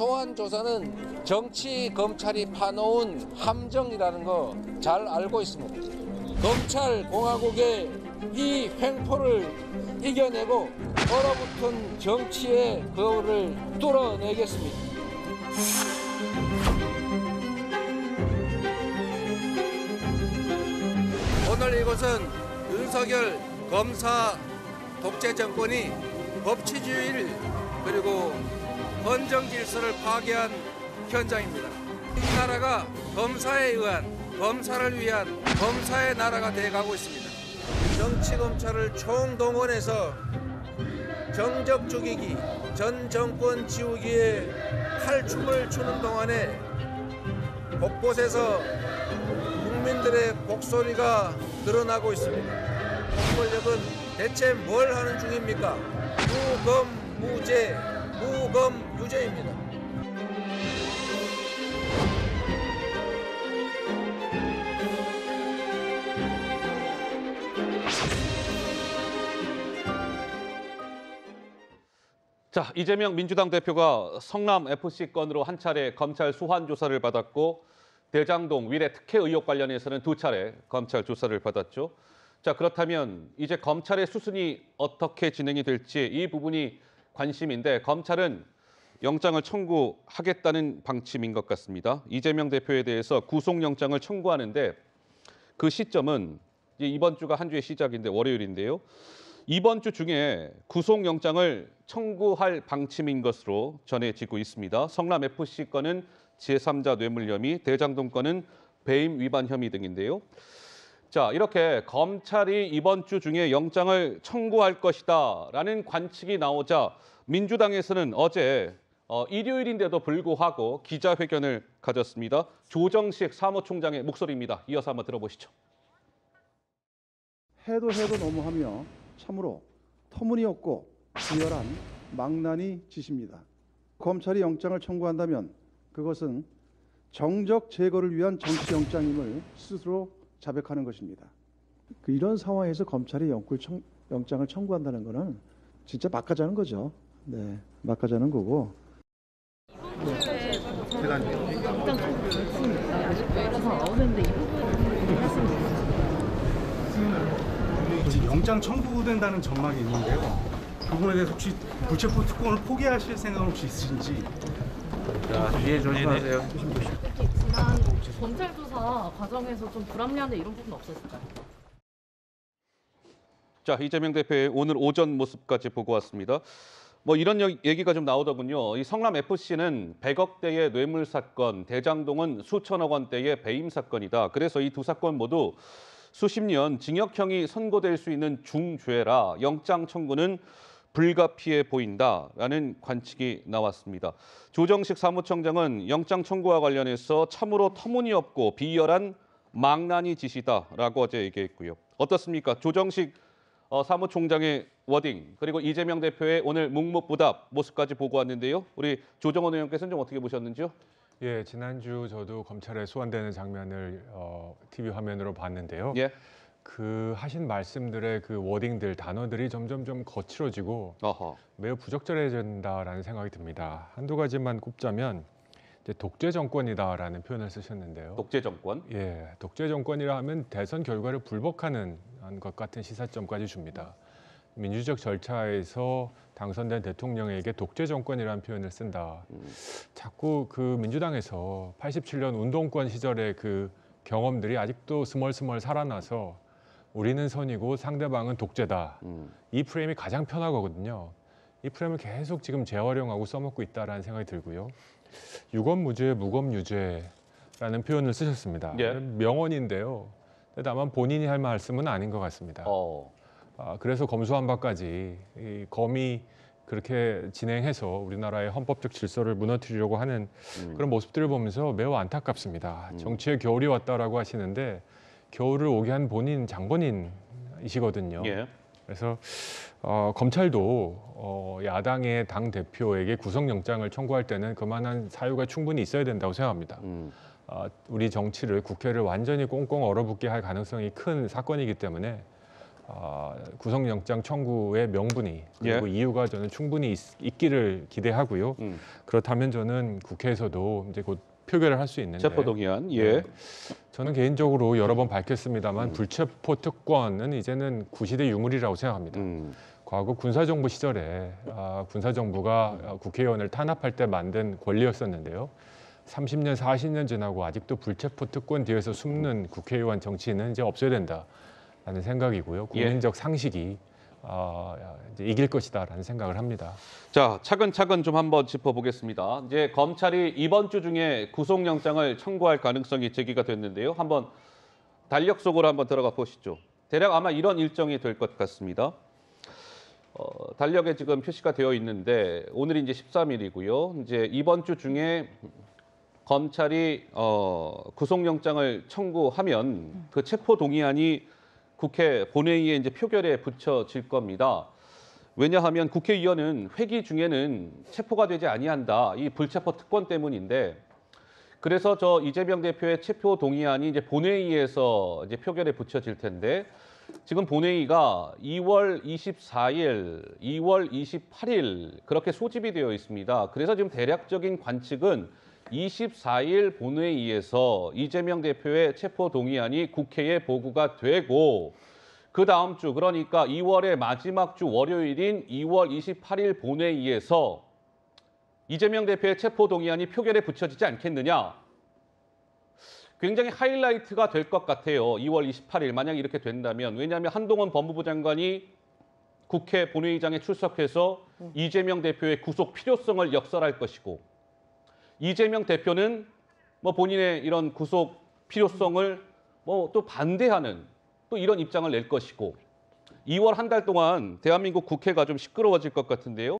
소환 조사는 정치 검찰이 파놓은 함정이라는 거 잘 알고 있습니다. 검찰 공화국의 이 횡포를 이겨내고 얼어붙은 정치의 거울을 뚫어내겠습니다. 오늘 이곳은 윤석열 검사 독재 정권이 법치주의를 그리고 헌정 질서를 파괴한 현장입니다. 이 나라가 검사에 의한, 검사를 위한 검사의 나라가 돼가고 있습니다. 정치 검찰을 총동원해서 정적 죽이기, 전 정권 지우기에 칼춤을 추는 동안에 곳곳에서 국민들의 목소리가 늘어나고 있습니다. 공권력은 대체 뭘 하는 중입니까? 무검무제, 무검유제입니다. 자, 이재명 민주당 대표가 성남FC 건으로 한 차례 검찰 소환 조사를 받았고 대장동 위례 특혜 의혹 관련해서는 2차례 검찰 조사를 받았죠. 자, 그렇다면 이제 검찰의 수순이 어떻게 진행이 될지 이 부분이 관심인데 검찰은 영장을 청구하겠다는 방침인 것 같습니다. 이재명 대표에 대해서 구속영장을 청구하는데 그 시점은 이번 주가 한 주의 시작인데 월요일인데요. 이번 주 중에 구속영장을 청구할 방침인 것으로 전해지고 있습니다. 성남FC 건은 제3자 뇌물 혐의, 대장동 건은 배임 위반 혐의 등인데요. 자, 이렇게 검찰이 이번 주 중에 영장을 청구할 것이다라는 관측이 나오자 민주당에서는 어제 일요일인데도 불구하고 기자회견을 가졌습니다. 조정식 사무총장의 목소리입니다. 이어서 한번 들어보시죠. 해도 너무하며 참으로 터무니없고 비열한 망나니 짓입니다. 검찰이 영장을 청구한다면 그것은 정적 제거를 위한 정치영장임을 스스로 자백하는 것입니다. 이런 상황에서 검찰이 영장을 청구한다는 것은 진짜 막가자는 거죠. 네, 막가자는 거고. 영장 청구된다는 전망이 있는데요. 그분에 대해서 혹시 불체포 특권을 포기하실 생각은 혹시 있으신지? 자, 뒤에 조심하세요. 특히 지난 검찰 조사 과정에서 좀 불합리한데 이런 부분 없었을까요? 자, 이재명 대표의 오늘 오전 모습까지 보고 왔습니다. 이런 얘기가 좀 나오더군요. 이 성남FC는 100억대의 뇌물 사건, 대장동은 수천억 원대의 배임 사건이다. 그래서 이 두 사건 모두 수십 년 징역형이 선고될 수 있는 중죄라 영장 청구는 불가피해 보인다라는 관측이 나왔습니다. 조정식 사무총장은 영장 청구와 관련해서 참으로 터무니없고 비열한 망나니 짓이다라고 어제 얘기했고요. 어떻습니까? 조정식 사무총장의 워딩 그리고 이재명 대표의 오늘 묵묵부답 모습까지 보고 왔는데요. 우리 조정원 의원께서는 좀 어떻게 보셨는지요? 예, 지난주 저도 검찰에 소환되는 장면을 TV 화면으로 봤는데요. 예. 그 하신 말씀들의 그 워딩들, 단어들이 점점 좀 거칠어지고 매우 부적절해진다라는 생각이 듭니다. 한두 가지만 꼽자면 이제 독재 정권이다라는 표현을 쓰셨는데요. 독재 정권? 예, 독재 정권이라 하면 대선 결과를 불복하는 것 같은 시사점까지 줍니다. 민주적 절차에서 당선된 대통령에게 독재 정권이라는 표현을 쓴다. 자꾸 그 민주당에서 87년 운동권 시절의 그 경험들이 아직도 스멀스멀 살아나서 우리는 선이고 상대방은 독재다. 이 프레임이 가장 편하거든요. 이 프레임을 계속 지금 재활용하고 써먹고 있다라는 생각이 들고요. 유검무죄, 무검유죄라는 표현을 쓰셨습니다. 예. 명언인데요. 다만 본인이 할 말씀은 아닌 것 같습니다. 그래서 검수한 바까지 이 검이 그렇게 진행해서 우리나라의 헌법적 질서를 무너뜨리려고 하는 그런 모습들을 보면서 매우 안타깝습니다. 정치의 겨울이 왔다라고 하시는데 겨울을 오게 한 본인 장본인이시거든요. 예. 그래서 검찰도 야당의 당 대표에게 구속영장을 청구할 때는 그만한 사유가 충분히 있어야 된다고 생각합니다. 우리 정치를 국회를 완전히 꽁꽁 얼어붙게 할 가능성이 큰 사건이기 때문에 구속영장 청구의 명분이 그리고 이유가 저는 충분히 있기를 기대하고요. 그렇다면 저는 국회에서도 이제 곧 표결을 할 수 있는데 체포동의안. 저는 개인적으로 여러 번 밝혔습니다만 불체포 특권은 이제는 구시대 유물이라고 생각합니다. 과거 군사정부 시절에 군사정부가 국회의원을 탄압할 때 만든 권리였었는데요. 30년, 40년 지나고 아직도 불체포 특권 뒤에서 숨는 국회의원 정치는 이제 없어야 된다라는 생각이고요. 국민적 상식이 이제 이길 것이다라는 생각을 합니다. 자, 차근차근 좀 한번 짚어보겠습니다. 이제 검찰이 이번 주 중에 구속영장을 청구할 가능성이 제기가 됐는데요. 한번 달력 속으로 한번 들어가 보시죠. 대략 아마 이런 일정이 될 것 같습니다. 달력에 지금 표시가 되어 있는데 오늘이 이제 13일이고요. 이제 이번 주 중에 검찰이 구속영장을 청구하면 그 체포 동의안이 국회 본회의에 이제 표결에 붙여질 겁니다. 왜냐하면 국회의원은 회기 중에는 체포가 되지 아니한다. 이 불체포 특권 때문인데 그래서 저 이재명 대표의 체포 동의안이 이제 본회의에서 이제 표결에 붙여질 텐데 지금 본회의가 2월 24일, 2월 28일 그렇게 소집이 되어 있습니다. 그래서 지금 대략적인 관측은 24일 본회의에서 이재명 대표의 체포 동의안이 국회에 보고가 되고 그 다음 주 그러니까 2월의 마지막 주 월요일인 2월 28일 본회의에서 이재명 대표의 체포 동의안이 표결에 붙여지지 않겠느냐. 굉장히 하이라이트가 될 것 같아요. 2월 28일 만약 이렇게 된다면. 왜냐하면 한동훈 법무부 장관이 국회 본회의장에 출석해서 이재명 대표의 구속 필요성을 역설할 것이고 이재명 대표는 뭐 본인의 이런 구속 필요성을 뭐 또 반대하는 또 이런 입장을 낼 것이고 2월 한 달 동안 대한민국 국회가 좀 시끄러워질 것 같은데요.